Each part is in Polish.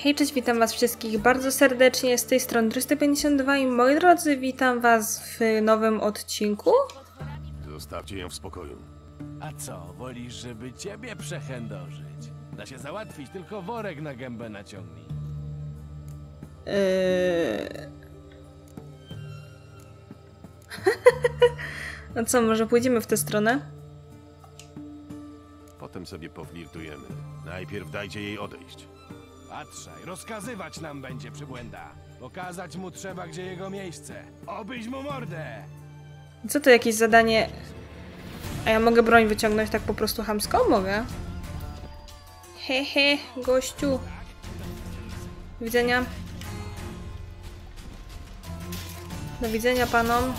Hej, cześć, witam was wszystkich bardzo serdecznie, z tej strony 352 i moi drodzy, witam was w nowym odcinku. Zostawcie ją w spokoju. A co, wolisz, żeby ciebie przechędożyć? Da się załatwić, tylko worek na gębę naciągnij. No co, może pójdziemy w tę stronę? Potem sobie powlirtujemy. Najpierw dajcie jej odejść. Patrzaj, rozkazywać nam będzie przybłęda. Pokazać mu trzeba, gdzie jego miejsce. Obyć mu mordę! Co to, jakieś zadanie? A ja mogę broń wyciągnąć tak po prostu chamską? Mogę. Hehe, gościu. Do widzenia. Do widzenia panom.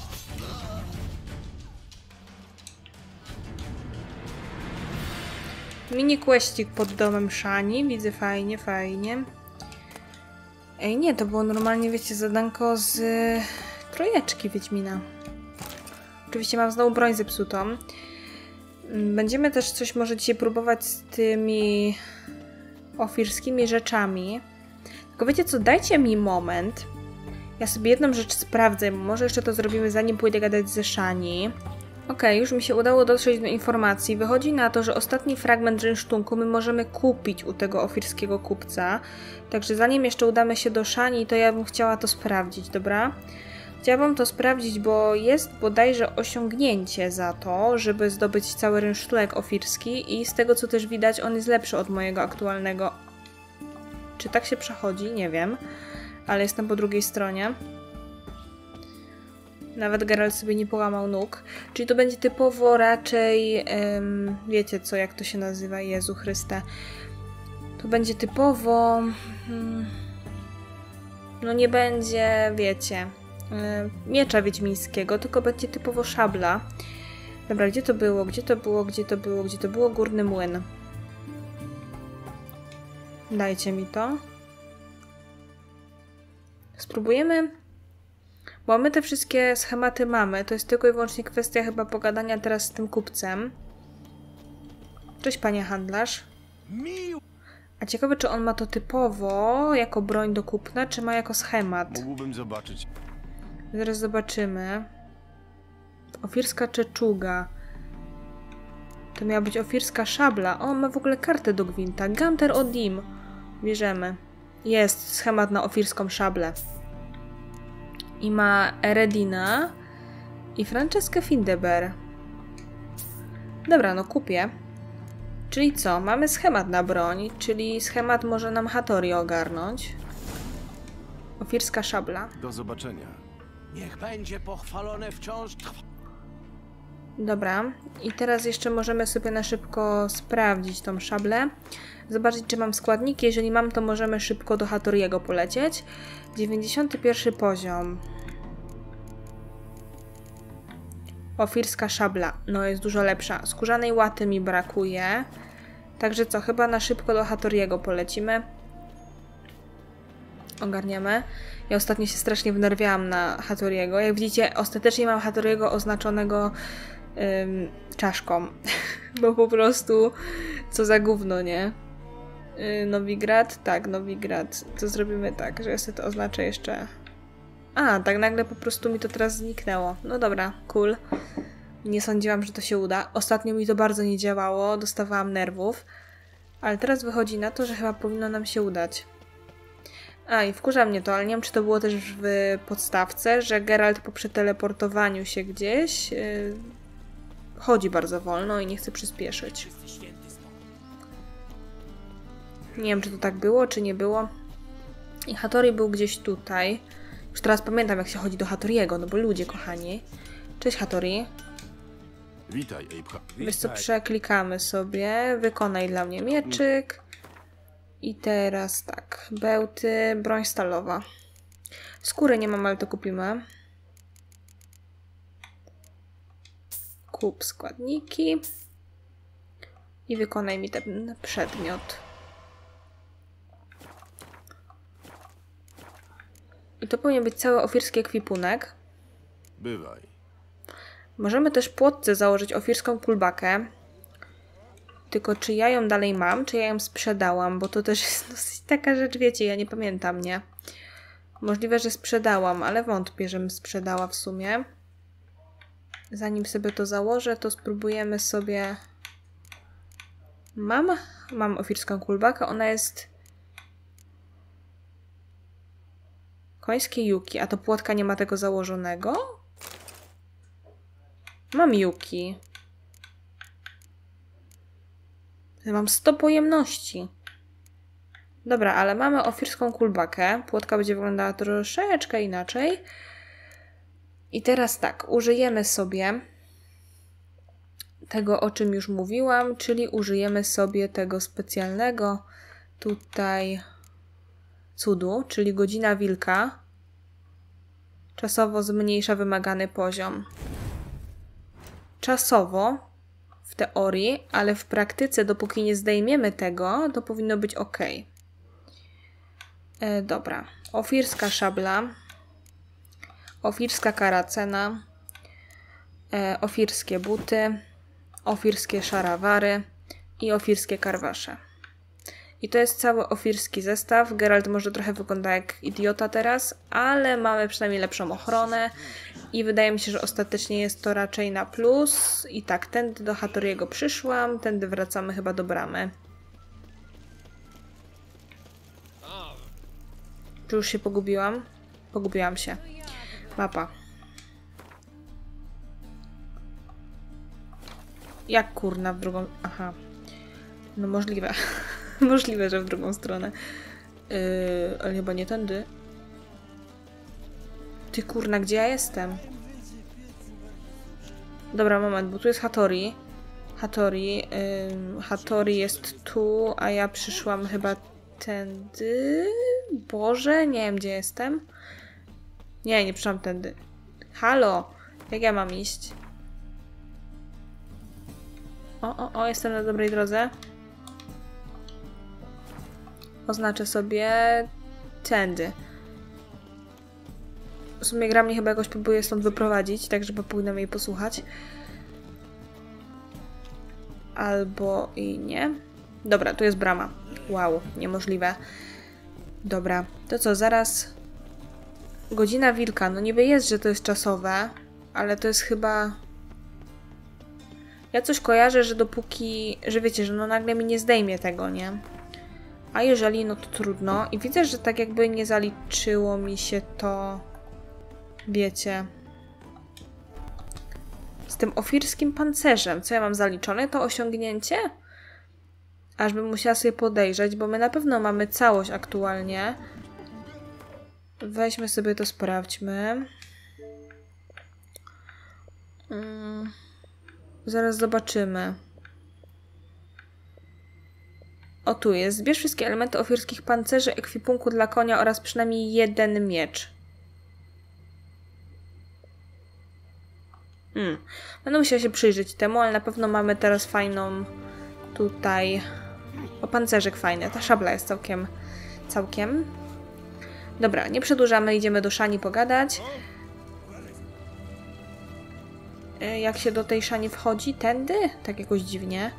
Mini questik pod domem Shani. Widzę, fajnie, fajnie. Ej, nie, to było normalnie, wiecie, zadanko z trójeczki Wiedźmina. Oczywiście mam znowu broń zepsutą. Będziemy też coś może dzisiaj próbować z tymi ofirskimi rzeczami. Tylko wiecie co, dajcie mi moment. Ja sobie jedną rzecz sprawdzę, może jeszcze to zrobimy, zanim pójdę gadać ze Shani. Okej, już mi się udało dotrzeć do informacji. Wychodzi na to, że ostatni fragment rynsztunku my możemy kupić u tego ofirskiego kupca. Także zanim jeszcze udamy się do Shani, to ja bym chciała to sprawdzić, dobra? Chciałabym to sprawdzić, bo jest bodajże osiągnięcie za to, żeby zdobyć cały rynsztunek ofirski i z tego co też widać, on jest lepszy od mojego aktualnego. Czy tak się przechodzi? Nie wiem. Ale jestem po drugiej stronie. Nawet Geralt sobie nie połamał nóg. Czyli to będzie typowo raczej... wiecie co, jak to się nazywa? Jezu Chryste. To będzie typowo... no nie będzie, wiecie... miecza wiedźmińskiego, tylko będzie typowo szabla. Dobra, gdzie to było? Gdzie to było? Gdzie to było? Gdzie to było? Górny młyn. Dajcie mi to. Spróbujemy... Bo my te wszystkie schematy mamy. To jest tylko i wyłącznie kwestia chyba pogadania teraz z tym kupcem. Cześć, panie handlarz. A ciekawe, czy on ma to typowo jako broń do kupna, czy ma jako schemat. Mógłbym zobaczyć. Zaraz zobaczymy. Ofirska czeczuga. To miała być ofirska szabla. O, ma w ogóle kartę do gwinta. Gunter Odim. Bierzemy. Jest schemat na ofirską szablę. I ma Eredina i Franceskę Findeber. Dobra, no kupię. Czyli co? Mamy schemat na broń, czyli schemat może nam Hattori ogarnąć. Ofirska szabla. Do zobaczenia. Niech będzie pochwalone wciąż Dobra, i teraz jeszcze możemy sobie na szybko sprawdzić tą szablę. Zobaczyć, czy mam składniki. Jeżeli mam, to możemy szybko do Hattoriego polecieć. 91 poziom. Ofirska szabla. No, jest dużo lepsza. Skórzanej łaty mi brakuje. Także co, chyba na szybko do Hattoriego polecimy. Ogarniamy. Ja ostatnio się strasznie wnerwiałam na Hattoriego. Jak widzicie, ostatecznie mam Hattoriego oznaczonego czaszką. Bo po prostu co za gówno, nie? Nowigrad? Tak, Nowigrad. To zrobimy tak, że ja sobie to oznaczę jeszcze... A, tak nagle po prostu mi to teraz zniknęło. No dobra, cool. Nie sądziłam, że to się uda. Ostatnio mi to bardzo nie działało, dostawałam nerwów. Ale teraz wychodzi na to, że chyba powinno nam się udać. A, i wkurza mnie to, ale nie wiem, czy to było też w podstawce, że Geralt po przeteleportowaniu się gdzieś chodzi bardzo wolno i nie chce przyspieszyć. Nie wiem, czy to tak było, czy nie było. I Hattori był gdzieś tutaj. Już teraz pamiętam, jak się chodzi do Hattoriego, no bo ludzie, kochani. Cześć, Hattori. Witaj, Ejpcha. Wiesz co, przeklikamy sobie. Wykonaj dla mnie mieczyk. I teraz tak. Bełty, broń stalowa. Skóry nie mam, ale to kupimy. Kup składniki. I wykonaj mi ten przedmiot. I to powinien być cały ofirski ekwipunek. Bywaj. Możemy też płotce założyć ofirską kulbakę. Tylko czy ja ją dalej mam, czy ja ją sprzedałam, bo to też jest dosyć taka rzecz, wiecie, ja nie pamiętam, nie? Możliwe, że sprzedałam, ale wątpię, żebym sprzedała w sumie. Zanim sobie to założę, to spróbujemy sobie... Mam ofirską kulbakę, ona jest... Końskie Yuki, a to płotka nie ma tego założonego? Mam Yuki. Mam 100 pojemności. Dobra, ale mamy ofirską kulbakę. Płotka będzie wyglądała troszeczkę inaczej. I teraz tak, użyjemy sobie tego, o czym już mówiłam, czyli użyjemy sobie tego specjalnego tutaj cudu, czyli godzina wilka. Czasowo zmniejsza wymagany poziom. Czasowo, w teorii, ale w praktyce, dopóki nie zdejmiemy tego, to powinno być ok. Dobra. Ofirska szabla. Ofirska karacena. Ofirskie buty. Ofirskie szarawary. I ofirskie karwasze. I to jest cały ofirski zestaw. Geralt może trochę wygląda jak idiota teraz, ale mamy przynajmniej lepszą ochronę. I wydaje mi się, że ostatecznie jest to raczej na plus. I tak, tędy do Hattoriego przyszłam, tędy wracamy chyba do bramy. Czy już się pogubiłam? Pogubiłam się. Mapa. Jak kurna w drugą... Aha. No możliwe. Możliwe, że w drugą stronę. Ale chyba nie tędy. Ty kurna, gdzie ja jestem? Dobra, moment, bo tu jest Hattori. Hattori jest tu, a ja przyszłam chyba tędy. Boże, nie wiem, gdzie jestem. Nie przyszłam tędy. Halo, jak ja mam iść? O, jestem na dobrej drodze. Oznaczę sobie tędy. W sumie gra mnie chyba jakoś próbuje stąd wyprowadzić, tak żeby pójdę jej posłuchać. Albo i nie. Dobra, tu jest brama. Wow, niemożliwe. Dobra, to co, zaraz... Godzina wilka. No niby jest, że to jest czasowe, ale to jest chyba... Ja coś kojarzę, że dopóki... Że wiecie, że no nagle mi nie zdejmie tego, nie? A jeżeli, no to trudno. I widzę, że tak jakby nie zaliczyło mi się to... Wiecie... Z tym ofirskim pancerzem. Co ja mam zaliczone? To osiągnięcie? Aż bym musiała sobie podejrzeć, bo my na pewno mamy całość aktualnie. Weźmy sobie to, sprawdźmy. Zaraz zobaczymy. O, tu jest. Zbierz wszystkie elementy ofirskich pancerzy, ekwipunku dla konia oraz przynajmniej jeden miecz. Będę musiała się przyjrzeć temu, ale na pewno mamy teraz fajną tutaj... O, pancerzyk fajny. Ta szabla jest całkiem. Dobra, nie przedłużamy, idziemy do Szani pogadać. Jak się do tej Szani wchodzi? Tędy? Tak jakoś dziwnie.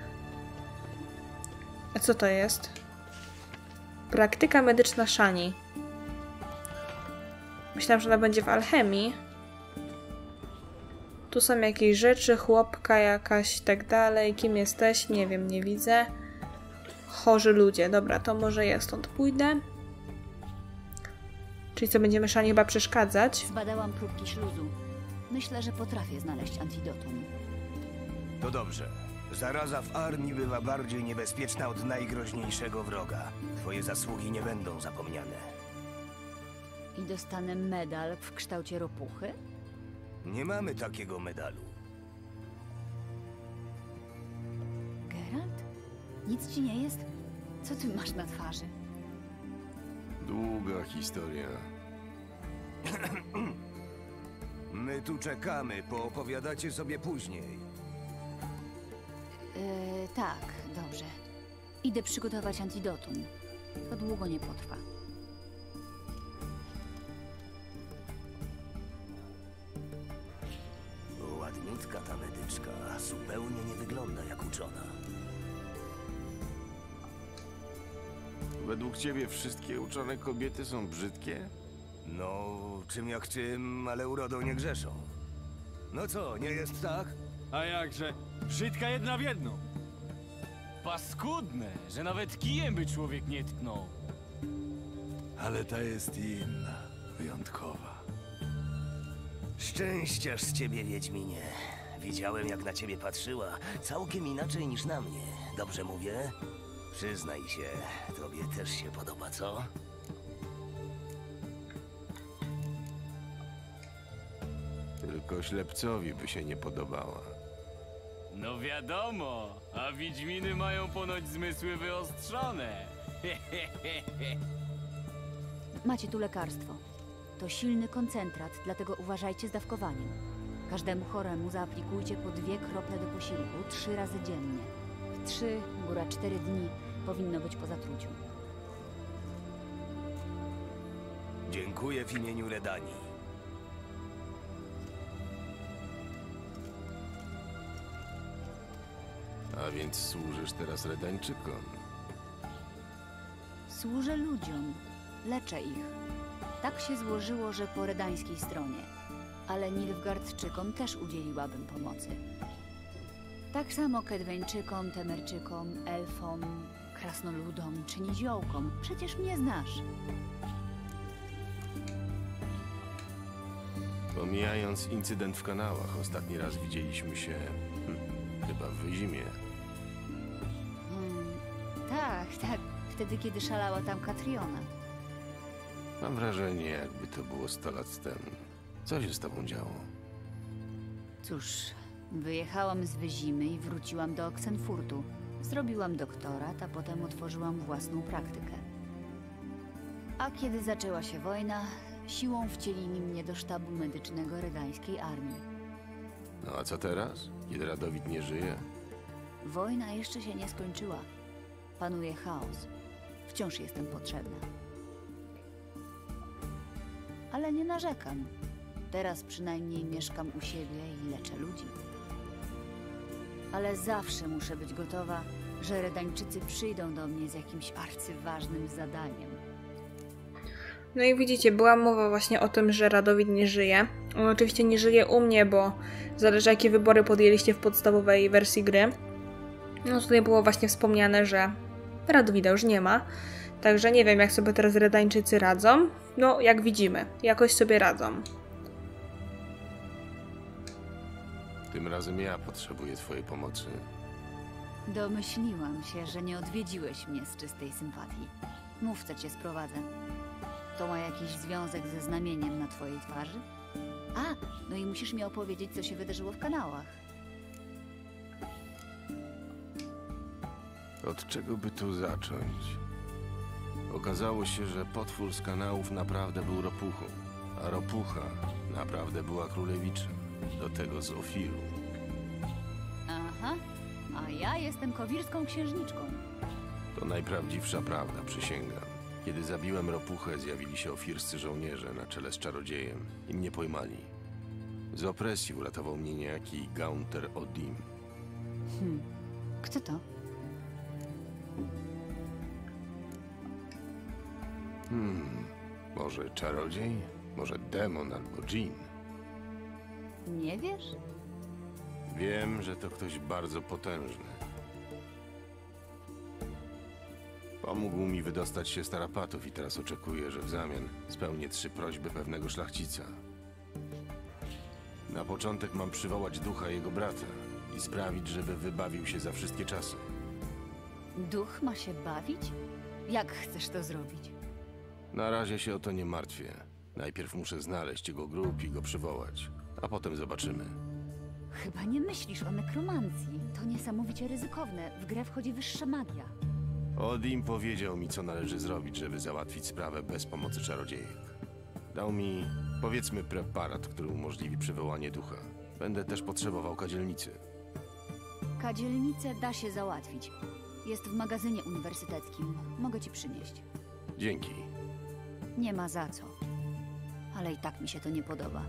A co to jest? Praktyka medyczna Szani. Myślałam, że ona będzie w alchemii. Tu są jakieś rzeczy, chłopka jakaś i tak dalej. Kim jesteś? Nie wiem, nie widzę. Chorzy ludzie. Dobra, to może ja stąd pójdę. Czyli co, będziemy Szani chyba przeszkadzać? Zbadałam próbki śluzu. Myślę, że potrafię znaleźć antidotum. To dobrze. Zaraza w Arni bywa bardziej niebezpieczna od najgroźniejszego wroga. Twoje zasługi nie będą zapomniane. I dostanę medal w kształcie ropuchy? Nie mamy takiego medalu. Geralt? Nic ci nie jest? Co ty masz na twarzy? Długa historia. My tu czekamy, poopowiadacie sobie później. Tak, dobrze. Idę przygotować antidotum. To długo nie potrwa. Ładniutka ta medyczka, zupełnie nie wygląda jak uczona. według ciebie wszystkie uczone kobiety są brzydkie? No, czym jak czym, ale urodą nie grzeszą. No co, nie jest tak? A jakże? Brzydka jedna w jedną. Paskudne, że nawet kijem by człowiek nie tknął. Ale ta jest inna, wyjątkowa. Szczęściarz z ciebie, Wiedźminie. Widziałem, jak na ciebie patrzyła. Całkiem inaczej niż na mnie. Dobrze mówię? Przyznaj się, tobie też się podoba, co? Tylko ślepcowi by się nie podobała. No wiadomo, a wiedźminy mają ponoć zmysły wyostrzone. Macie tu lekarstwo. To silny koncentrat, dlatego uważajcie z dawkowaniem. Każdemu choremu zaaplikujcie po 2 krople do posiłku 3 razy dziennie. W 3, góra 4 dni powinno być po zatruciu. Dziękuję w imieniu Redanii. A więc służysz teraz Redańczykom. Służę ludziom, leczę ich. Tak się złożyło, że po redańskiej stronie. Ale Nilfgaardczykom też udzieliłabym pomocy. Tak samo Kedweńczykom, Temerczykom, Elfom, Krasnoludom czy Niziołkom. Przecież mnie znasz. Pomijając incydent w kanałach, ostatni raz widzieliśmy się chyba w Wyzimie. Tak. Wtedy, kiedy szalała tam Katriona. Mam wrażenie, jakby to było 100 lat temu. Co się z tobą działo? Cóż, wyjechałam z Wyzimy i wróciłam do Oxenfurtu. Zrobiłam doktorat, a potem otworzyłam własną praktykę. A kiedy zaczęła się wojna, siłą wcielili mnie do sztabu medycznego redańskiej armii. No a co teraz? Kiedy Radowid nie żyje? Wojna jeszcze się nie skończyła. Panuje chaos. Wciąż jestem potrzebna. Ale nie narzekam. Teraz przynajmniej mieszkam u siebie i leczę ludzi. Ale zawsze muszę być gotowa, że Redańczycy przyjdą do mnie z jakimś arcyważnym zadaniem. No i widzicie, była mowa właśnie o tym, że Radowid nie żyje. On oczywiście nie żyje u mnie, bo zależy, jakie wybory podjęliście w podstawowej wersji gry. No tutaj było właśnie wspomniane, że Radowida już nie ma. Także nie wiem, jak sobie teraz Redańczycy radzą. No, jak widzimy, jakoś sobie radzą. Tym razem ja potrzebuję twojej pomocy. Domyśliłam się, że nie odwiedziłeś mnie z czystej sympatii. Mów, co cię sprowadzę. To ma jakiś związek ze znamieniem na twojej twarzy? A, no i musisz mi opowiedzieć, co się wydarzyło w kanałach. Od czego by tu zacząć? Okazało się, że potwór z kanałów naprawdę był ropuchą, a ropucha naprawdę była królewiczem, do tego z Ofiru. Aha, a ja jestem kowirską księżniczką. To najprawdziwsza prawda, przysięgam. Kiedy zabiłem ropuchę, zjawili się ofirscy żołnierze na czele z czarodziejem i mnie pojmali. Z opresji uratował mnie niejaki Gaunter Odim. Kto to? Może czarodziej? Może demon albo dżin? Nie wiesz? Wiem, że to ktoś bardzo potężny. Pomógł mi wydostać się z tarapatów i teraz oczekuję, że w zamian spełnię 3 prośby pewnego szlachcica. Na początek mam przywołać ducha jego brata i sprawić, żeby wybawił się za wszystkie czasy. Duch ma się bawić? Jak chcesz to zrobić? Na razie się o to nie martwię. Najpierw muszę znaleźć jego grób i go przywołać, a potem zobaczymy. Chyba nie myślisz o nekromancji. To niesamowicie ryzykowne. W grę wchodzi wyższa magia. Odim powiedział mi, co należy zrobić, żeby załatwić sprawę bez pomocy czarodziejek. Dał mi, powiedzmy, preparat, który umożliwi przywołanie ducha. Będę też potrzebował kadzielnicy. Kadzielnicę da się załatwić. Jest w magazynie uniwersyteckim. Mogę ci przynieść. Dzięki. Nie ma za co. Ale i tak mi się to nie podoba.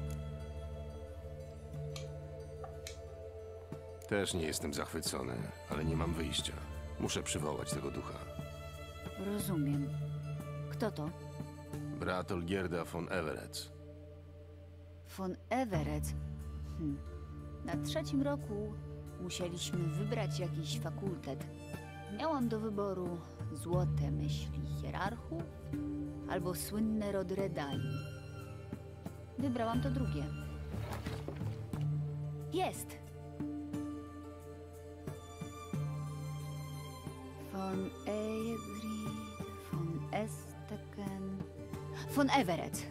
Też nie jestem zachwycony, ale nie mam wyjścia. Muszę przywołać tego ducha. Rozumiem. Kto to? Brat Olgierda von Everett. Von Everett. Na 3. roku musieliśmy wybrać jakiś fakultet. Miałam do wyboru złote myśli hierarchów albo słynne rody Redai. Wybrałam to drugie. Jest! Von Eyegrid, von Esteken, von Everett.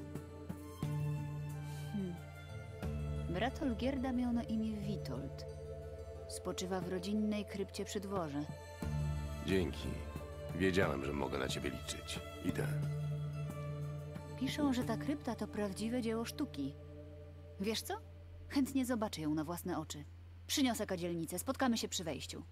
Brat Olgierda miał na imię Witold. Spoczywa w rodzinnej krypcie przy dworze. Dzięki. Wiedziałem, że mogę na ciebie liczyć. Idę. Piszą, że ta krypta to prawdziwe dzieło sztuki. Wiesz co? Chętnie zobaczę ją na własne oczy. Przyniosę kadzielnicę, spotkamy się przy wejściu.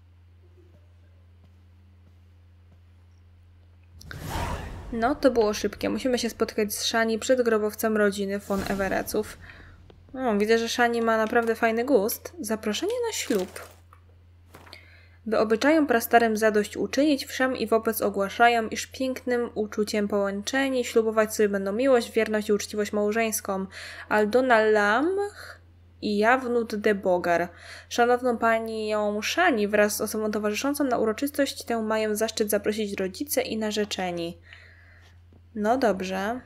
No, to było szybkie. Musimy się spotkać z Shani przed grobowcem rodziny von Everettów. Widzę, że Shani ma naprawdę fajny gust. Zaproszenie na ślub. By obyczajom prastarym zadość uczynić, wszem i wobec ogłaszają, iż pięknym uczuciem połączeni ślubować sobie będą miłość, wierność i uczciwość małżeńską. Aldona Lamch i Jawnut de Bogar. Szanowną panią Shani wraz z osobą towarzyszącą na uroczystość tę mają zaszczyt zaprosić rodzice i narzeczeni. No dobrze.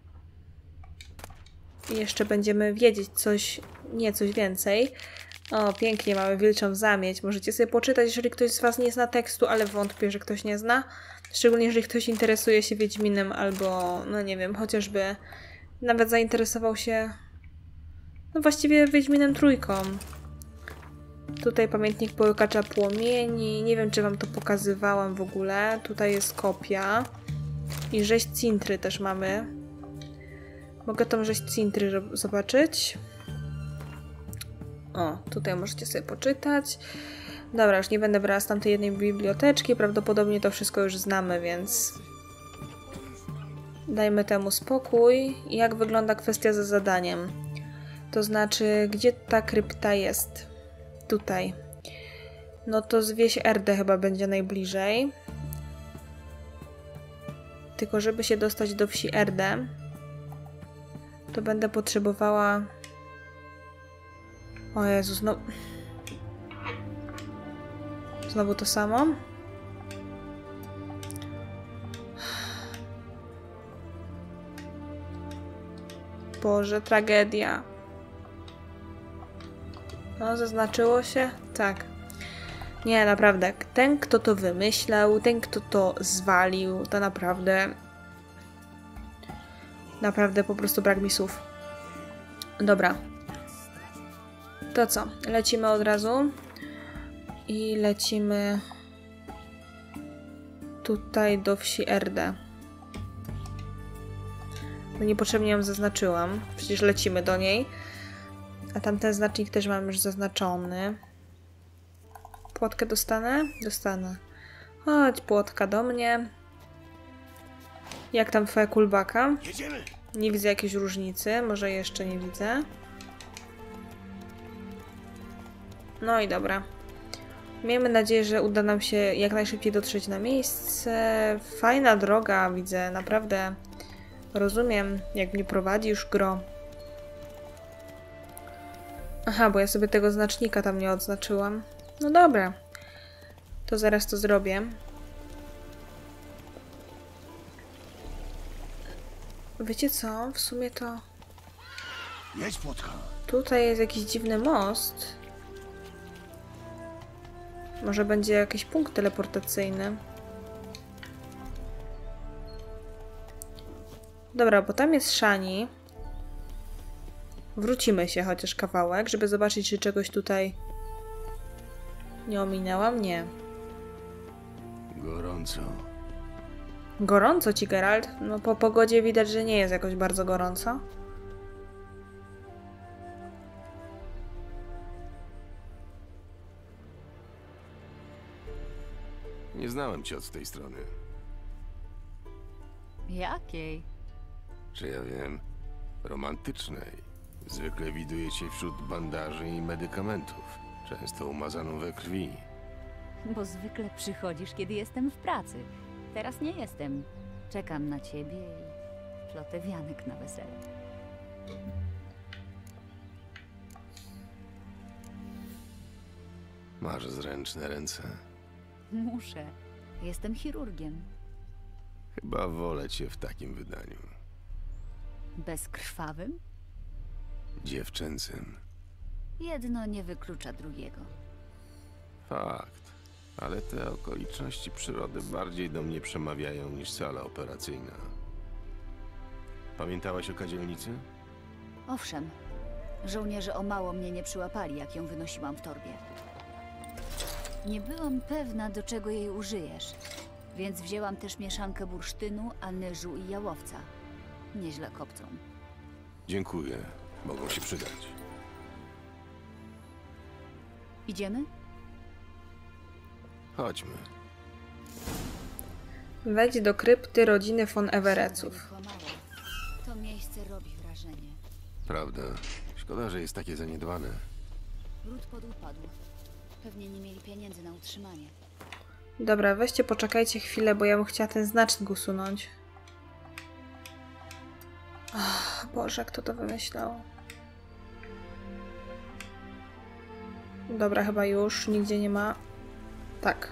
I jeszcze będziemy wiedzieć coś więcej. O, pięknie, mamy wilczą zamieć. Możecie sobie poczytać, jeżeli ktoś z was nie zna tekstu, ale wątpię, że ktoś nie zna. Szczególnie, jeżeli ktoś interesuje się Wiedźminem albo, no nie wiem, chociażby nawet zainteresował się, no właściwie Wiedźminem Trójką. Tutaj pamiętnik połykacza płomieni. Nie wiem, czy wam to pokazywałam w ogóle. Tutaj jest kopia. I rzeź Cintry też mamy. Mogę tą rzeź Cintry zobaczyć. O, tutaj możecie sobie poczytać. Dobra, już nie będę brała z tamtej jednej biblioteczki. Prawdopodobnie to wszystko już znamy, więc dajmy temu spokój. Jak wygląda kwestia ze zadaniem? To znaczy, gdzie ta krypta jest? Tutaj. No to z wieś Erde chyba będzie najbliżej. Tylko żeby się dostać do wsi Erde, to będę potrzebowała... O Jezus, no... Znowu to samo? Boże, tragedia. No, zaznaczyło się? Tak. Nie, naprawdę. Ten, kto to wymyślał, ten, kto to zwalił, to naprawdę... Naprawdę po prostu brak mi słów. Dobra. To co? Lecimy od razu. I lecimy tutaj do wsi Erde. No niepotrzebnie ją zaznaczyłam. Przecież lecimy do niej. A tamten znacznik też mam już zaznaczony. Płotkę dostanę? Dostanę. Chodź, płotka, do mnie. Jak tam twoja kulbaka? Jedziemy! Nie widzę jakiejś różnicy. Może jeszcze nie widzę. No i dobra. Miejmy nadzieję, że uda nam się jak najszybciej dotrzeć na miejsce. Fajna droga, widzę. Naprawdę rozumiem, jak mnie prowadzi już gro. Aha, bo ja sobie tego znacznika tam nie odznaczyłam. No dobra. To zaraz to zrobię. Wiecie co? W sumie to... Jedź, płotka. Tutaj jest jakiś dziwny most. Może będzie jakiś punkt teleportacyjny. Dobra, bo tam jest Shani. Wrócimy się chociaż kawałek, żeby zobaczyć, czy czegoś tutaj nie ominęłam. Nie. Gorąco. Gorąco ci, Geralt? No po pogodzie widać, że nie jest jakoś bardzo gorąco. Nie znałem cię od tej strony. Jakiej? Czy ja wiem? Romantycznej. Zwykle widuję cię wśród bandaży i medykamentów. Często umazaną we krwi. Bo zwykle przychodzisz, kiedy jestem w pracy. Teraz nie jestem. Czekam na ciebie i plotę wianek na wesele. Masz zręczne ręce. Muszę. Jestem chirurgiem. Chyba wolę cię w takim wydaniu. Bezkrwawym? Dziewczęcym. Jedno nie wyklucza drugiego. Fakt. Ale te okoliczności przyrody bardziej do mnie przemawiają niż sala operacyjna. Pamiętałaś o kadzielnicy? Owszem, żołnierze o mało mnie nie przyłapali, jak ją wynosiłam w torbie. Nie byłam pewna, do czego jej użyjesz, więc wzięłam też mieszankę bursztynu, anyżu i jałowca. Nieźle kopcą. Dziękuję. Mogą się przydać. Idziemy? Chodźmy. Wejdź do krypty rodziny von Everettów. To miejsce robi wrażenie. Prawda. Szkoda, że jest takie zaniedbane. Ród podupadł. Pewnie nie mieli pieniędzy na utrzymanie. Dobra, weźcie, poczekajcie chwilę, bo ja bym chciała ten znacznik usunąć. Ach, Boże, kto to wymyślał? Dobra, chyba już. Nigdzie nie ma. Tak.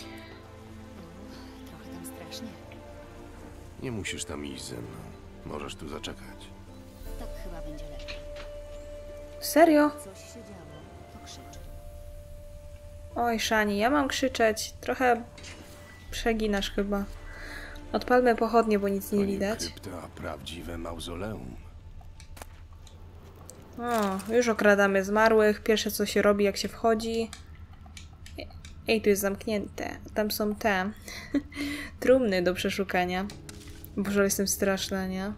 Trochę tam strasznie. Nie musisz tam iść ze mną. Możesz tu zaczekać. Tak chyba będzie lepiej. Serio? Coś się działo. To krzycz. Oj, Szani, ja mam krzyczeć. Trochę przeginasz chyba. Odpalmy pochodnie, bo nic nie widać. Krypta, prawdziwe mauzoleum. O, już okradamy zmarłych. Pierwsze co się robi, jak się wchodzi. Ej, tu jest zamknięte. Tam są te trumny do przeszukania. Boże, jestem straszna, nie?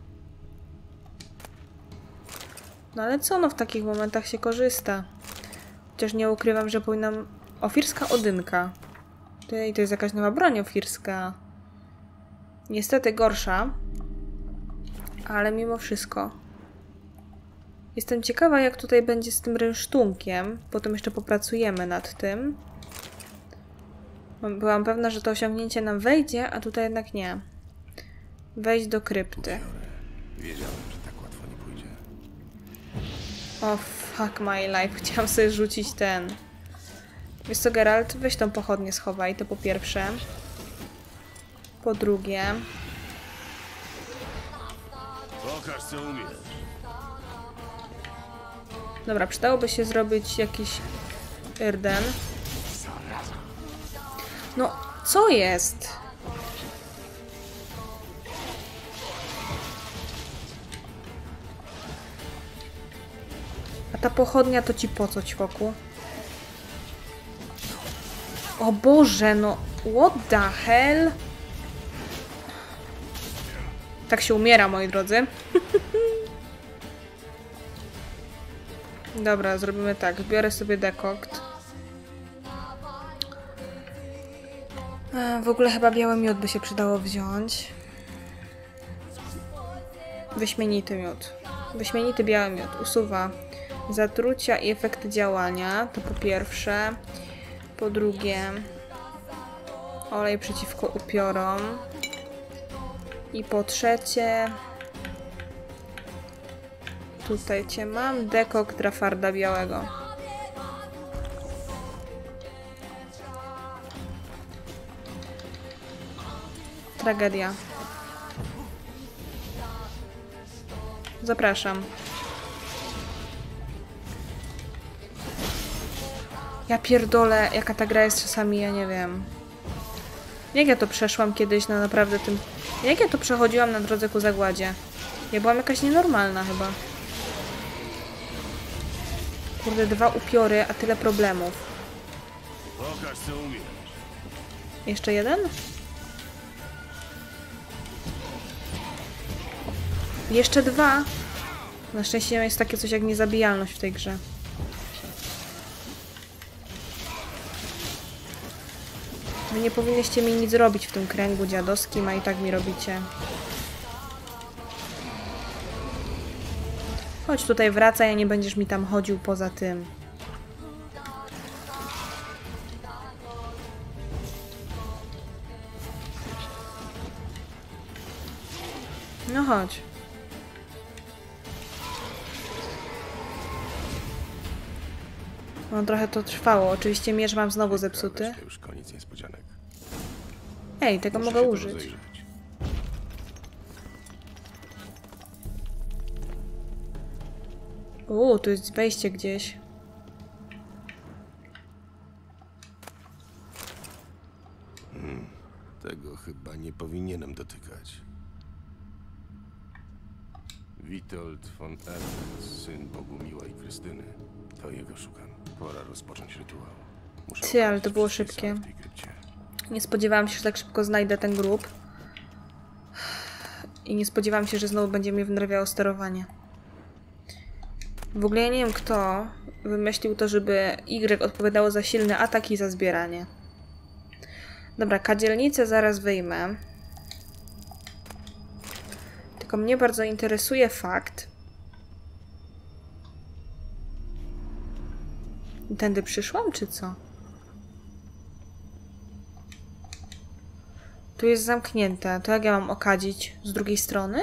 No ale co, no w takich momentach się korzysta. Chociaż nie ukrywam, że powinnam... Ofirska odynka. Tutaj to jest jakaś nowa broń ofirska. Niestety gorsza. Ale mimo wszystko. Jestem ciekawa, jak tutaj będzie z tym rynsztunkiem. Potem jeszcze popracujemy nad tym. Byłam pewna, że to osiągnięcie nam wejdzie, a tutaj jednak nie. Wejść do krypty. Wiedziałem, że tak łatwo nie pójdzie. O, fuck my life. Chciałam sobie rzucić ten... Wiesz co, Geralt? Weź tą pochodnię schowaj, to po pierwsze. Po drugie... Pokaż, co umiesz. Dobra, przydałoby się zrobić jakiś... Irden. No, co jest? A ta pochodnia to ci po co, ćwoku? O Boże, no... What the hell? Tak się umiera, moi drodzy. Dobra, zrobimy tak. Biorę sobie dekokt. W ogóle chyba biały miód by się przydało wziąć. Wyśmienity miód. Wyśmienity biały miód. Usuwa zatrucia i efekty działania. To po pierwsze. Po drugie, olej przeciwko upiorom. I po trzecie, tutaj cię mam, dekokt Rafarda białego. Tragedia. Zapraszam. Ja pierdolę, jaka ta gra jest czasami, ja nie wiem. Jak ja to przeszłam kiedyś na naprawdę tym... Jak ja to przechodziłam na drodze ku zagładzie? Ja byłam jakaś nienormalna chyba. Kurde, 2 upiory, a tyle problemów. Pokaż, co umiesz. Jeszcze jeden? Jeszcze 2. Na szczęście jest takie coś jak niezabijalność w tej grze. Wy nie powinniście mi nic robić w tym kręgu dziadowskim, a i tak mi robicie. Chodź tutaj, wracaj, a nie będziesz mi tam chodził poza tym. No chodź. No trochę to trwało. Oczywiście miecz mam znowu zepsuty. To już koniec niespodzianek. Ej, tego Muszę mogę się tu użyć. rozejrzeć. Tu jest wejście gdzieś. Tego chyba nie powinienem dotykać. Witold von Ernst, syn Bogumiła i Krystyny. To jego szukam. Pora rozpocząć rytuał. Muszę Ty, ale to odnaleźć było wszystkie szybkie. sale w tej krypcie. Nie spodziewałam się, że tak szybko znajdę ten grób. I nie spodziewałam się, że znowu będzie mnie wnerwiało sterowanie. W ogóle ja nie wiem, kto wymyślił to, żeby Y odpowiadało za silny atak i za zbieranie. Dobra, kadzielnicę zaraz wyjmę. Tylko mnie bardzo interesuje fakt. Tędy przyszłam, czy co? Tu jest zamknięte. To jak ja mam okadzić? Z drugiej strony?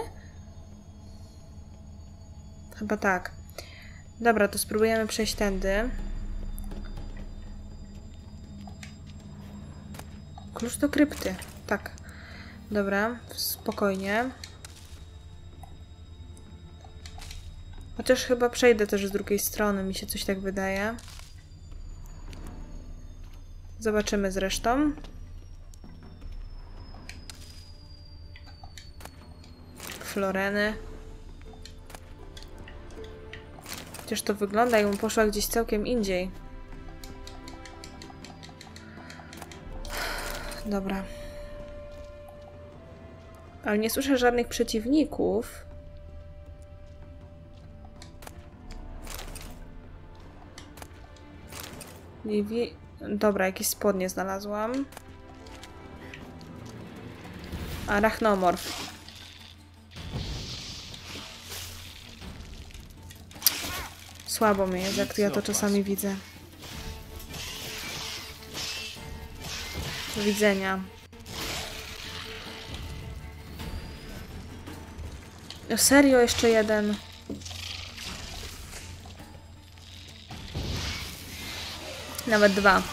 Chyba tak. Dobra, to spróbujemy przejść tędy. Klucz do krypty. Tak. Dobra, spokojnie. Chociaż chyba przejdę też z drugiej strony, mi się coś tak wydaje. Zobaczymy zresztą. Floreny. Chociaż to wygląda, jakbym poszła gdzieś całkiem indziej. Dobra. Ale nie słyszę żadnych przeciwników. Dobra, jakieś spodnie znalazłam. Arachnomorf. Słabo mi jest, jak ja to czasami widzę. Do widzenia. No serio, jeszcze jeden. Nawet dwa.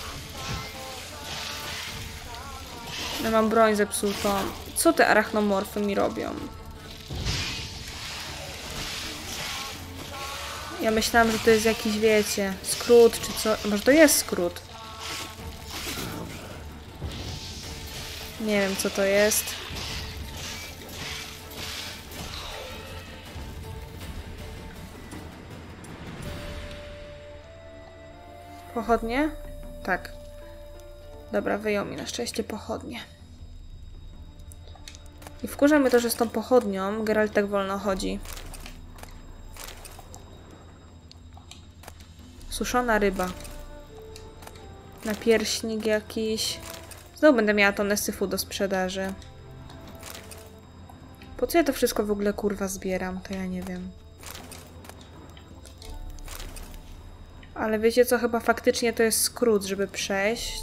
Ja mam broń zepsutą. Co te arachnomorfy mi robią? Ja myślałam, że to jest jakiś, wiecie, skrót czy co. Może to jest skrót. Nie wiem, co to jest. Pochodnie? Tak. Dobra, wyjął mi na szczęście pochodnie. I wkurza mnie to, że z tą pochodnią Geralt tak wolno chodzi. Suszona ryba. Napierśnik jakiś. Znowu będę miała tonę syfu do sprzedaży. Po co ja to wszystko w ogóle kurwa zbieram? To ja nie wiem. Ale wiecie co? Chyba faktycznie to jest skrót, żeby przejść.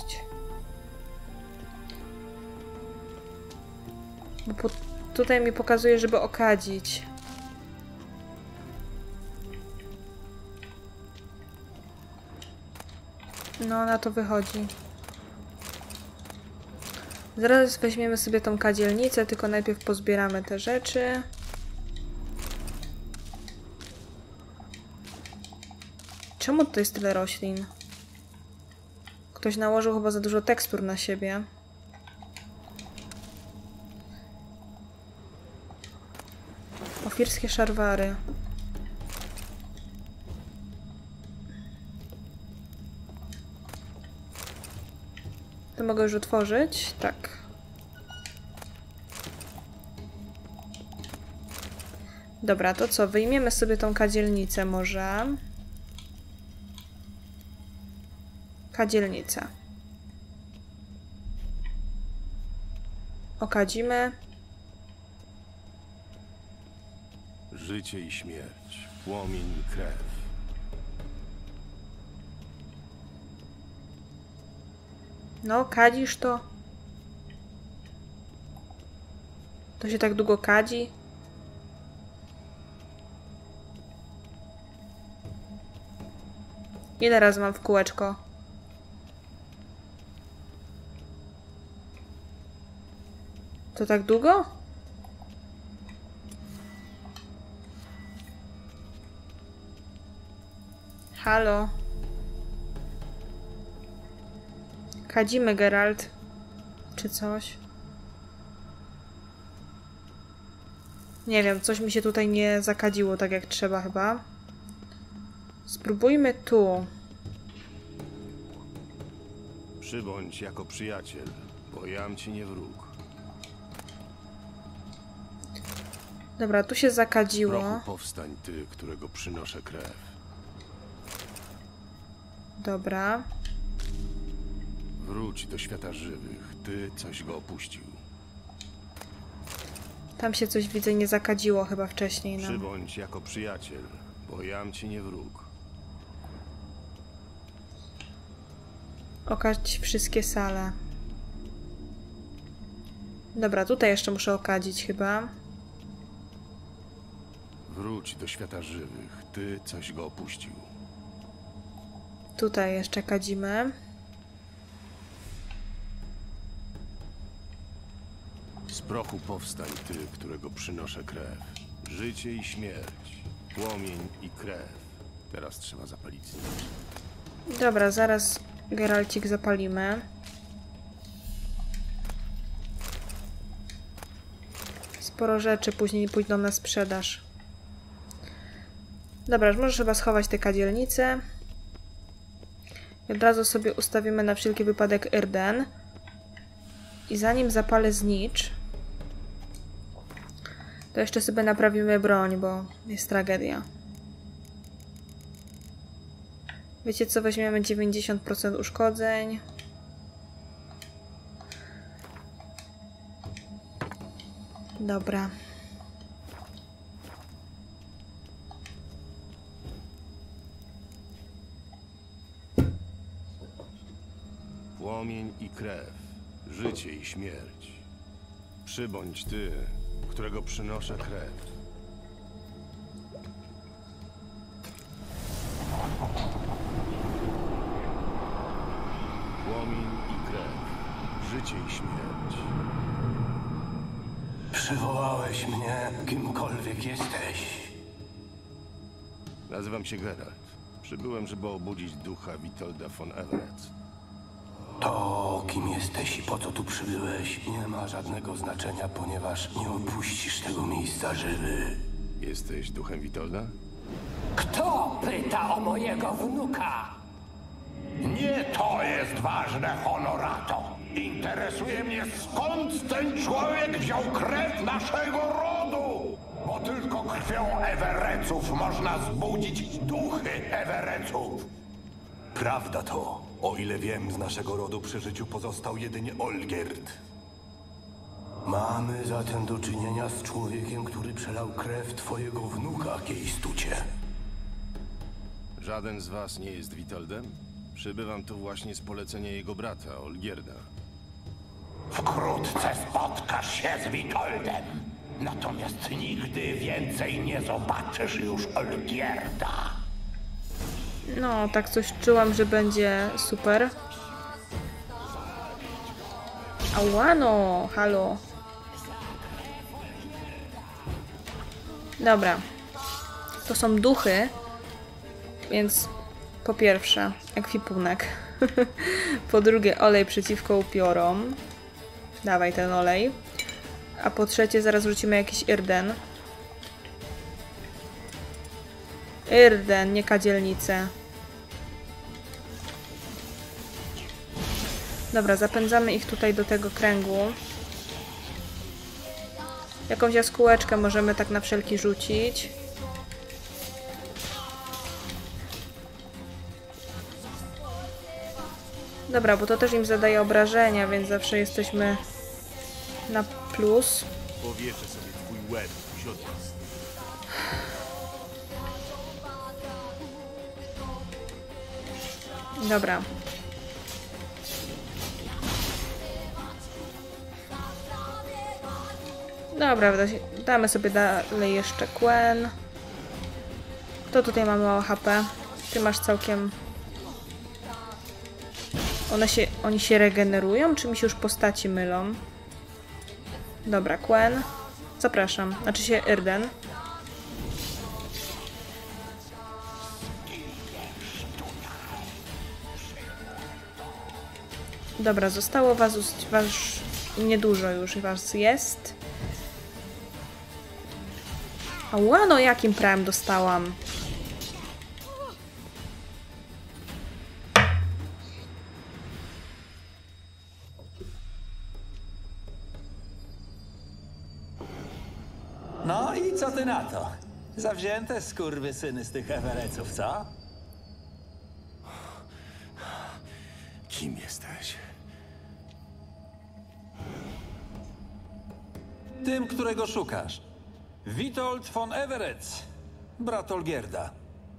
Bo tutaj mi pokazuje, żeby okadzić. No, na to wychodzi. Zaraz weźmiemy sobie tą kadzielnicę, tylko najpierw pozbieramy te rzeczy. Czemu to jest tyle roślin? Ktoś nałożył chyba za dużo tekstur na siebie. Ofirskie szarwary. To mogę już otworzyć? Tak. Dobra, to co? Wyjmiemy sobie tą kadzielnicę może. Kadzielnica. Okadzimy. Życie i śmierć, płomień i krew. No, kadzisz to? To się tak długo kadzi? Ile razy mam w kółeczko? To tak długo? Halo? Kadzimy, Geralt. Czy coś? Nie wiem, coś mi się tutaj nie zakadziło tak jak trzeba chyba. Spróbujmy tu. Przybądź jako przyjaciel, bo jam ci nie wróg. Dobra, tu się W zakadziło. prochu powstań ty, którego przynoszę krew. Dobra. Wróć do świata żywych, ty coś go opuścił. Tam się coś widzę nie zakadziło chyba wcześniej nam. Przybądź jako przyjaciel, bo jam ci nie wróg. Okadź wszystkie sale. Dobra, tutaj jeszcze muszę okadzić chyba. Wróć do świata żywych, ty coś go opuścił. Tutaj jeszcze kadzimy. Z prochu powstań ty, którego przynoszę krew. Życie i śmierć, płomień i krew. Teraz trzeba zapalić znicz. Dobra, zaraz Geralcik zapalimy. Sporo rzeczy później pójdą na sprzedaż. Dobra, już możesz chyba schować te kadzielnice. I od razu sobie ustawimy na wszelki wypadek Yrden. I zanim zapalę znicz, to jeszcze sobie naprawimy broń, bo jest tragedia. Wiecie co? Weźmiemy 90% uszkodzeń. Dobra. Płomień i krew, życie i śmierć. Przybądź ty, którego przynoszę krew. Płomień i krew, życie i śmierć. Przywołałeś mnie, kimkolwiek jesteś. Nazywam się Geralt. Przybyłem, żeby obudzić ducha Witolda von Everett. To, kim jesteś i po co tu przybyłeś, nie ma żadnego znaczenia, ponieważ nie opuścisz tego miejsca żywy. Jesteś duchem Witolda? Kto pyta o mojego wnuka? Nie to jest ważne, Honorato. Interesuje mnie, skąd ten człowiek wziął krew naszego rodu. Bo tylko krwią Everettów można zbudzić duchy Everettów. Prawda to, o ile wiem, z naszego rodu przy życiu pozostał jedynie Olgierd. Mamy zatem do czynienia z człowiekiem, który przelał krew twojego wnuka, Kejstucie. Żaden z was nie jest Witoldem? Przybywam tu właśnie z polecenia jego brata, Olgierda. Wkrótce spotkasz się z Witoldem. Natomiast nigdy więcej nie zobaczysz już Olgierda. No, tak coś czułam, że będzie super. Ałano, halo. Dobra. To są duchy, więc po pierwsze ekwipunek. Po drugie olej przeciwko upiorom. Dawaj ten olej. A po trzecie zaraz rzucimy jakiś Yrden. Yrden, nie kadzielnicę. Dobra, zapędzamy ich tutaj do tego kręgu. Jakąś jaskółeczkę możemy tak na wszelki rzucić. Dobra, bo to też im zadaje obrażenia, więc zawsze jesteśmy na plus. Powieszę sobie twój łeb, siodło. Dobra. Dobra, damy sobie dalej jeszcze Quen. To tutaj mamy mało HP. Ty masz całkiem Oni się regenerują, czy mi się już postaci mylą? Dobra, Quen. Zapraszam. Znaczy się Yrden. Dobra, zostało was niedużo już was jest. A łano, jakim prawem dostałam? No i co ty na to? Zawzięte skurwysyny z tych Everettów, co? Kim jesteś? Tym, którego szukasz. Witold von Everett, brat Olgierda.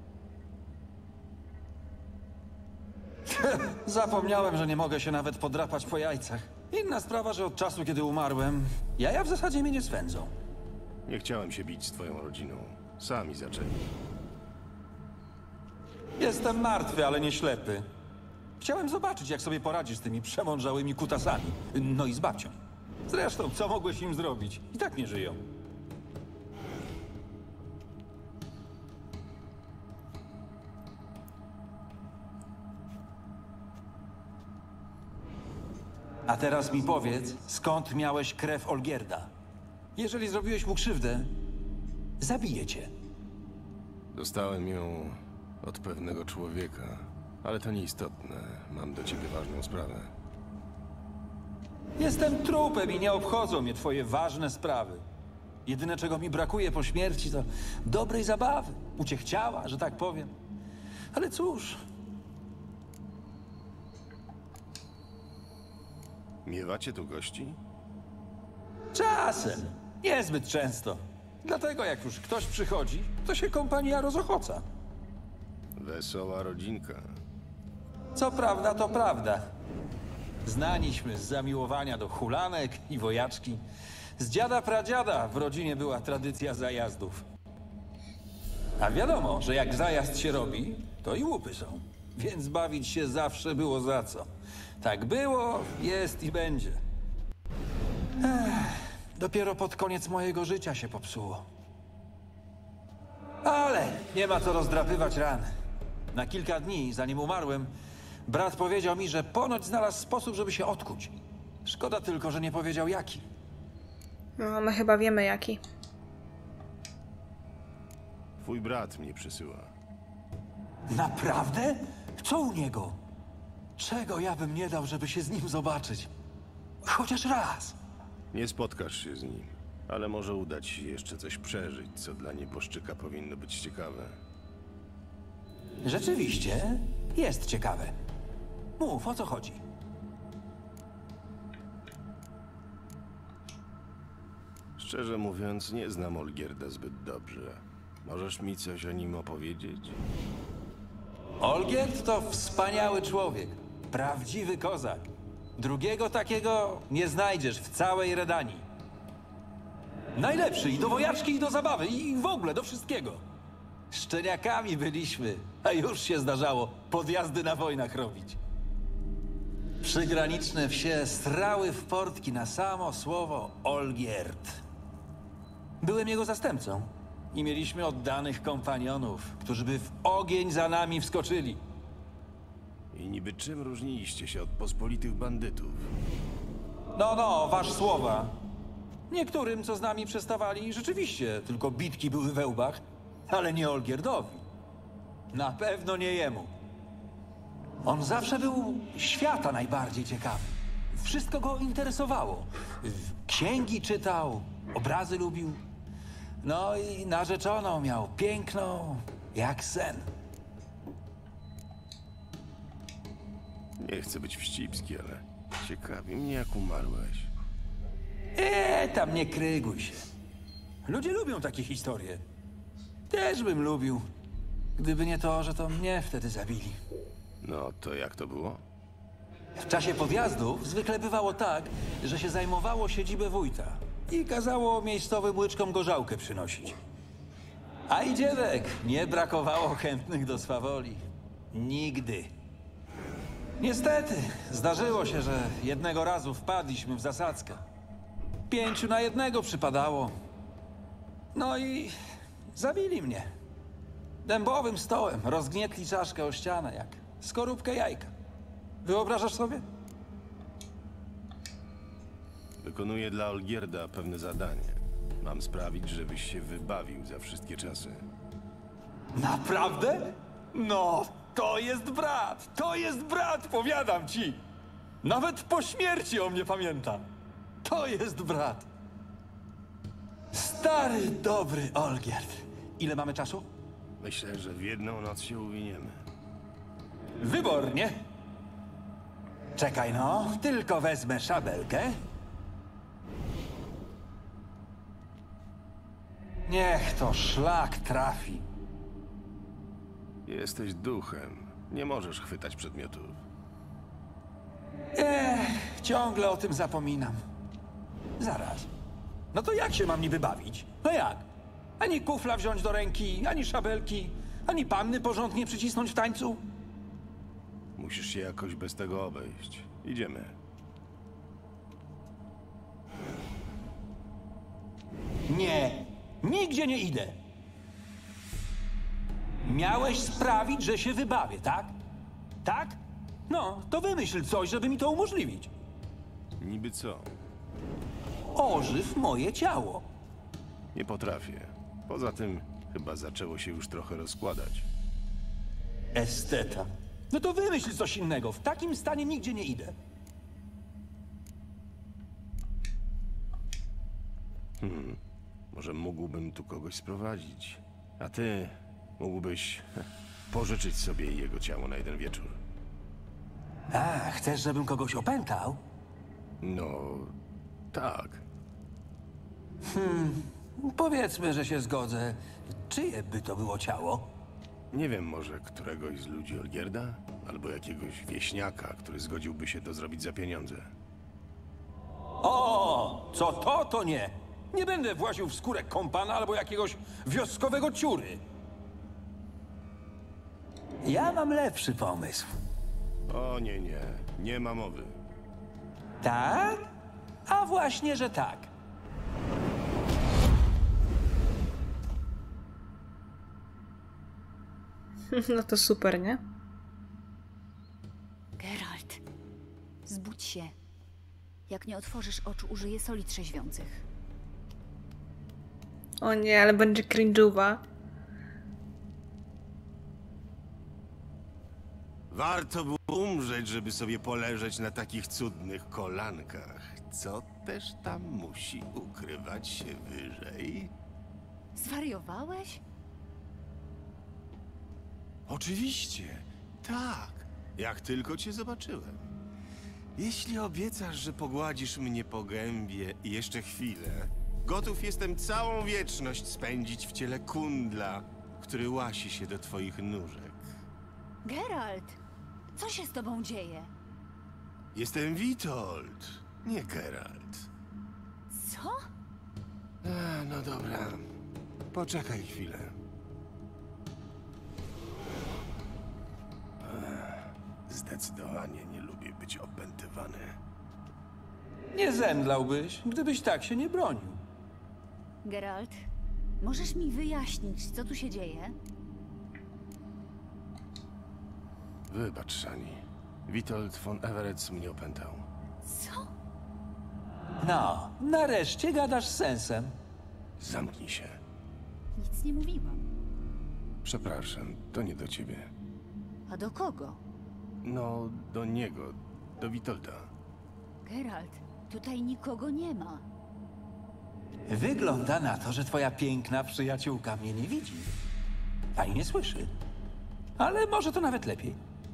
Zapomniałem, że nie mogę się nawet podrapać po jajcach. Inna sprawa, że od czasu, kiedy umarłem, jaja w zasadzie mnie nie swędzą. Nie chciałem się bić z twoją rodziną. Sami zaczęli. Jestem martwy, ale nie ślepy. Chciałem zobaczyć, jak sobie poradzisz z tymi przemądrzałymi kutasami. No i z babcią. Zresztą, co mogłeś im zrobić? I tak nie żyją. A teraz mi powiedz, skąd miałeś krew Olgierda? Jeżeli zrobiłeś mu krzywdę, zabiję cię. Dostałem ją od pewnego człowieka, ale to nieistotne. Mam do ciebie ważną sprawę. Jestem trupem i nie obchodzą mnie twoje ważne sprawy. Jedyne, czego mi brakuje po śmierci, to dobrej zabawy, uciech ciała, że tak powiem. Ale cóż... Miewacie tu gości? Czasem. Niezbyt często. Dlatego jak już ktoś przychodzi, to się kompania rozochoca. Wesoła rodzinka. Co prawda, to prawda. Znaliśmy z zamiłowania do hulanek i wojaczki. Z dziada pradziada w rodzinie była tradycja zajazdów. A wiadomo, że jak zajazd się robi, to i łupy są. Więc bawić się zawsze było za co. Tak było, jest i będzie. Dopiero pod koniec mojego życia się popsuło. Ale nie ma co rozdrapywać ran. Na kilka dni, zanim umarłem, brat powiedział mi, że ponoć znalazł sposób, żeby się odkuć. Szkoda tylko, że nie powiedział jaki. No, my chyba wiemy jaki. Twój brat mnie przysyła. Naprawdę? Co u niego? Czego ja bym nie dał, żeby się z nim zobaczyć? Chociaż raz. Nie spotkasz się z nim, ale może uda ci się jeszcze coś przeżyć, co dla nieboszczyka powinno być ciekawe. Rzeczywiście, jest ciekawe. Mów, o co chodzi? Szczerze mówiąc, nie znam Olgierda zbyt dobrze. Możesz mi coś o nim opowiedzieć? Olgierd to wspaniały człowiek. Prawdziwy kozak. Drugiego takiego nie znajdziesz w całej Redanii. Najlepszy i do wojaczki, i do zabawy, i w ogóle do wszystkiego. Szczeniakami byliśmy, a już się zdarzało podjazdy na wojnach robić. Przygraniczne wsie strały w portki na samo słowo Olgierd. Byłem jego zastępcą i mieliśmy oddanych kompanionów, którzy by w ogień za nami wskoczyli. I niby czym różniliście się od pospolitych bandytów? No, wasz słowa. Niektórym, co z nami przestawali, rzeczywiście tylko bitki były we łbach, ale nie Olgierdowi. Na pewno nie jemu. On zawsze był świata najbardziej ciekawy. Wszystko go interesowało. Księgi czytał, obrazy lubił. No i narzeczoną miał piękną jak sen. Nie chcę być wścibski, ale ciekawi mnie, jak umarłeś. Tam nie kryguj się. Ludzie lubią takie historie. Też bym lubił. Gdyby nie to, że to mnie wtedy zabili. No, to jak to było? W czasie podjazdów zwykle bywało tak, że się zajmowało siedzibę wójta i kazało miejscowym łyczkom gorzałkę przynosić. A i dziewek nie brakowało chętnych do swawoli. Nigdy. Niestety, zdarzyło się, że jednego razu wpadliśmy w zasadzkę. 5 na 1 przypadało. No i zabili mnie. Dębowym stołem rozgnietli czaszkę o ścianę, jak skorupkę jajka. Wyobrażasz sobie? Wykonuję dla Olgierda pewne zadanie. Mam sprawić, żebyś się wybawił za wszystkie czasy. Naprawdę? No, to jest brat! To jest brat, powiadam ci! Nawet po śmierci o mnie pamięta. To jest brat. Stary, dobry Olgierd. Ile mamy czasu? Myślę, że w jedną noc się uwiniemy. Wybornie. Czekaj no, tylko wezmę szabelkę. Niech to szlak trafi. Jesteś duchem. Nie możesz chwytać przedmiotów. Ciągle o tym zapominam. Zaraz. No to jak się mam niby bawić? No jak? Ani kufla wziąć do ręki, ani szabelki, ani panny porządnie przycisnąć w tańcu? Musisz się jakoś bez tego obejść. Idziemy. Nie, nigdzie nie idę. Miałeś sprawić, że się wybawię, tak? Tak? No, to wymyśl coś, żeby mi to umożliwić. Niby co? Ożyw moje ciało. Nie potrafię. Poza tym chyba zaczęło się już trochę rozkładać. Esteta. No to wymyśl coś innego. W takim stanie nigdzie nie idę. Może mógłbym tu kogoś sprowadzić. A ty mógłbyś pożyczyć sobie jego ciało na jeden wieczór. A, chcesz, żebym kogoś opętał? No, tak. Powiedzmy, że się zgodzę. Czyje by to było ciało? Nie wiem, może któregoś z ludzi Olgierda? Albo jakiegoś wieśniaka, który zgodziłby się to zrobić za pieniądze. O, co to nie. Nie będę właził w skórę kompana albo jakiegoś wioskowego ciury. Ja mam lepszy pomysł. O nie, nie. Nie ma mowy. Tak? A właśnie, że tak. No to super, nie? Geralt, zbudź się. Jak nie otworzysz oczu, użyję soli trzeźwiących. O nie, ale będzie cringe'owa. Warto było umrzeć, żeby sobie poleżeć na takich cudnych kolankach. Co też tam musi ukrywać się wyżej? Zwariowałeś? Oczywiście, tak. Jak tylko cię zobaczyłem. Jeśli obiecasz, że pogładzisz mnie po gębie i jeszcze chwilę, gotów jestem całą wieczność spędzić w ciele kundla, który łasi się do twoich nóżek. Geralt, co się z tobą dzieje? Jestem Witold, nie Geralt. Co? No dobra, poczekaj chwilę. Zdecydowanie nie lubię być opętywany. Nie zemdlałbyś, gdybyś tak się nie bronił. Geralt, możesz mi wyjaśnić, co tu się dzieje? Wybacz, Shani. Witold von Everett mnie opętał. Co? No, nareszcie gadasz z sensem. Zamknij się. Nic nie mówiłam. Przepraszam, to nie do ciebie. A do kogo? No, do niego, do Witolda. Geralt, tutaj nikogo nie ma. Wygląda na to, że twoja piękna przyjaciółka mnie nie widzi. Ani nie słyszy. Ale może to nawet lepiej.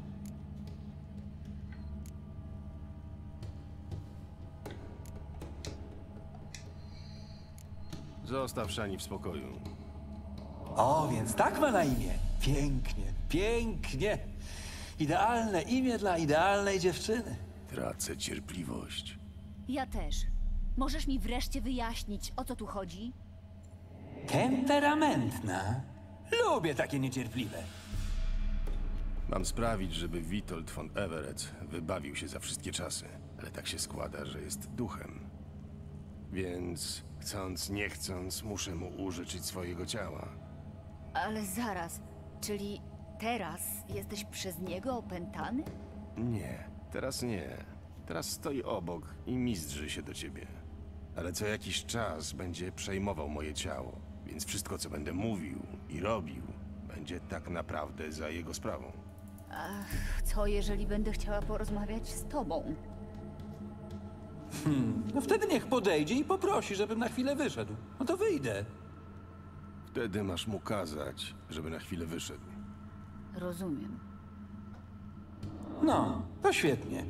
Zostaw Shani w spokoju. O, więc tak ma na imię. Pięknie, pięknie. Idealne imię dla idealnej dziewczyny. Tracę cierpliwość. Ja też. Możesz mi wreszcie wyjaśnić, o co tu chodzi? Temperamentna. Lubię takie niecierpliwe. Mam sprawić, żeby Witold von Everec wybawił się za wszystkie czasy, ale tak się składa, że jest duchem. Więc chcąc, nie chcąc, muszę mu użyczyć swojego ciała. Ale zaraz, czyli teraz jesteś przez niego opętany? Nie, teraz nie. Teraz stoi obok i mizdrzy się do ciebie. Ale co jakiś czas będzie przejmował moje ciało, więc wszystko, co będę mówił i robił, będzie tak naprawdę za jego sprawą. Ach, co jeżeli będę chciała porozmawiać z tobą? No wtedy niech podejdzie i poprosi, żebym na chwilę wyszedł. No to wyjdę. Wtedy masz mu kazać, żeby na chwilę wyszedł. Rozumiem. No, to świetnie.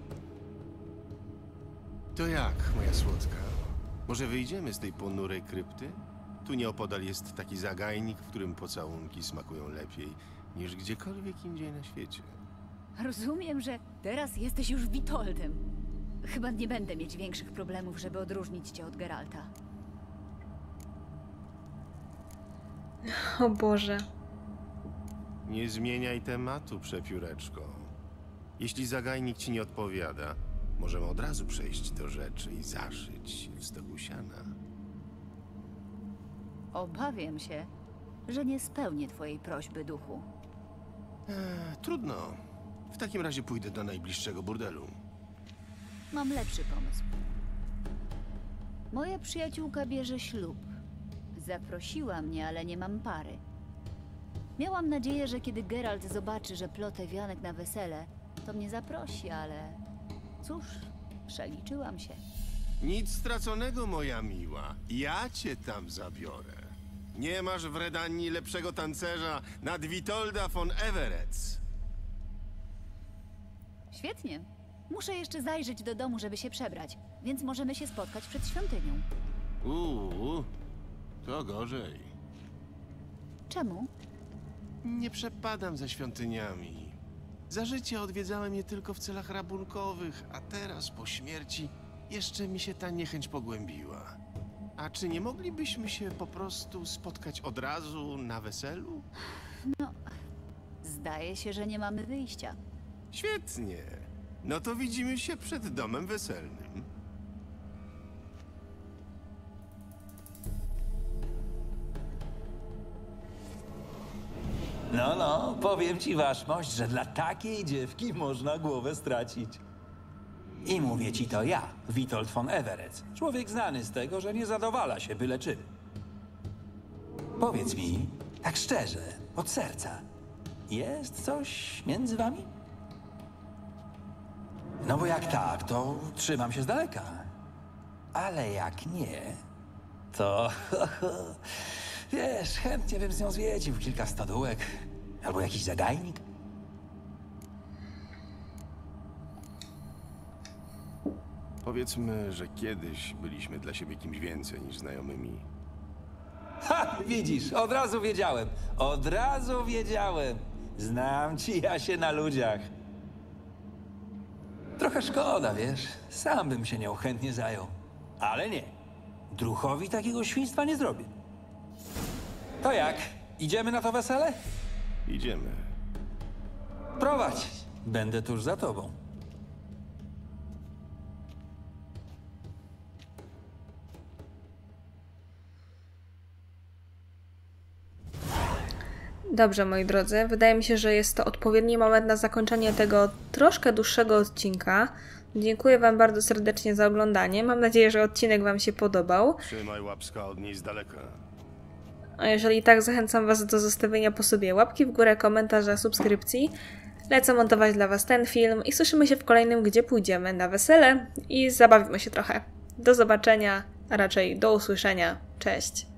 To jak, moja słodka? Może wyjdziemy z tej ponurej krypty? Tu nieopodal jest taki zagajnik, w którym pocałunki smakują lepiej niż gdziekolwiek indziej na świecie. Rozumiem, że teraz jesteś już Witoldem. Chyba nie będę mieć większych problemów, żeby odróżnić cię od Geralta. O Boże. Nie zmieniaj tematu, przepióreczko. Jeśli zagajnik ci nie odpowiada, możemy od razu przejść do rzeczy i zaszyć w stogu siana. Obawiam się, że nie spełnię twojej prośby, duchu. Trudno. W takim razie pójdę do najbliższego burdelu. Mam lepszy pomysł. Moja przyjaciółka bierze ślub. Zaprosiła mnie, ale nie mam pary. Miałam nadzieję, że kiedy Geralt zobaczy, że plotę wianek na wesele, to mnie zaprosi, ale cóż, przeliczyłam się. Nic straconego, moja miła. Ja cię tam zabiorę. Nie masz w Redanii lepszego tancerza nad Witolda von Everec. Świetnie. Muszę jeszcze zajrzeć do domu, żeby się przebrać, więc możemy się spotkać przed świątynią. To gorzej. Czemu? Nie przepadam za świątyniami. Za życia odwiedzałem je tylko w celach rabunkowych, a teraz po śmierci jeszcze mi się ta niechęć pogłębiła. A czy nie moglibyśmy się po prostu spotkać od razu na weselu? No, zdaje się, że nie mamy wyjścia. Świetnie. No to widzimy się przed domem weselnym. No, powiem ci waszmość, że dla takiej dziewki można głowę stracić. I mówię ci to ja, Witold von Everec. Człowiek znany z tego, że nie zadowala się byle czym. Powiedz mi, tak szczerze, od serca, jest coś między wami? No bo jak tak, to trzymam się z daleka. Ale jak nie, to... Wiesz, chętnie bym z nią zwiedził kilka stodółek. Albo jakiś zagajnik. Powiedzmy, że kiedyś byliśmy dla siebie kimś więcej niż znajomymi. Ha! Widzisz, od razu wiedziałem. Od razu wiedziałem. Znam ci ja się na ludziach. Trochę szkoda, wiesz. Sam bym się nią chętnie zajął. Ale nie. Druchowi takiego świństwa nie zrobię. To jak? Idziemy na to wesele? Idziemy. Prowadź. Będę tuż za tobą. Dobrze, moi drodzy, wydaje mi się, że jest to odpowiedni moment na zakończenie tego troszkę dłuższego odcinka. Dziękuję wam bardzo serdecznie za oglądanie. Mam nadzieję, że odcinek wam się podobał. Trzymaj łapska od niej z daleka. A jeżeli tak, zachęcam was do zostawienia po sobie łapki w górę, komentarza, subskrypcji. Lecę montować dla was ten film i słyszymy się w kolejnym, gdzie pójdziemy na wesele i zabawimy się trochę. Do zobaczenia, a raczej do usłyszenia. Cześć!